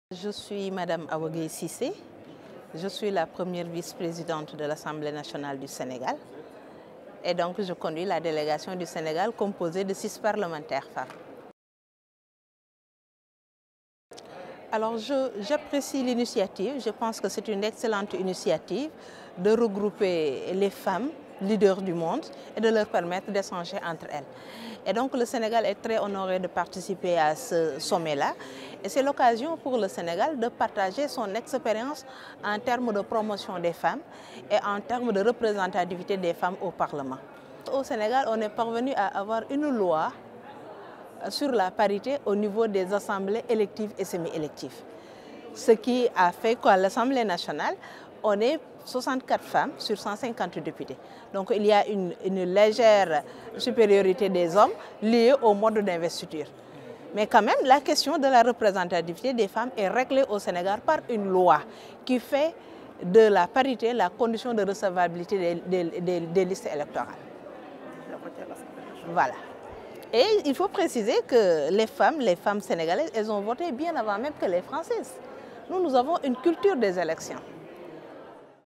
Je suis Madame Awa Gueye Cissé, je suis la première vice-présidente de l'Assemblée nationale du Sénégal et donc je conduis la délégation du Sénégal composée de 6 parlementaires femmes. Alors j'apprécie l'initiative, je pense que c'est une excellente initiative de regrouper les femmes leaders du monde et de leur permettre d'échanger entre elles. Et donc le Sénégal est très honoré de participer à ce sommet-là et c'est l'occasion pour le Sénégal de partager son expérience en termes de promotion des femmes et en termes de représentativité des femmes au Parlement. Au Sénégal, on est parvenu à avoir une loi sur la parité au niveau des assemblées électives et semi-électives. Ce qui a fait qu'à l'Assemblée nationale, on est 64 femmes sur 150 députés. Donc il y a une légère supériorité des hommes liée au mode d'investiture. Mais quand même, la question de la représentativité des femmes est réglée au Sénégal par une loi qui fait de la parité la condition de recevabilité des listes électorales. Voilà. Et il faut préciser que les femmes sénégalaises, elles ont voté bien avant même que les Françaises. Nous avons une culture des élections.